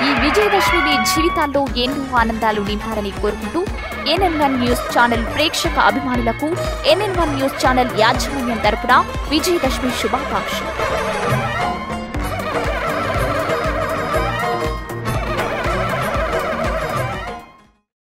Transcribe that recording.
ఈ విజయదశమి మీ జీవితాల్లో ఎన్నో ఆనందాలు నింపాలని కోరుకుంటూ NN1 న్యూస్ ఛానల్ ప్రేక్షక అభిమానులకు NN1 న్యూస్ ఛానల్ యాజమాన్యం తరపున విజయదశమి శుభాకాంక్షలు.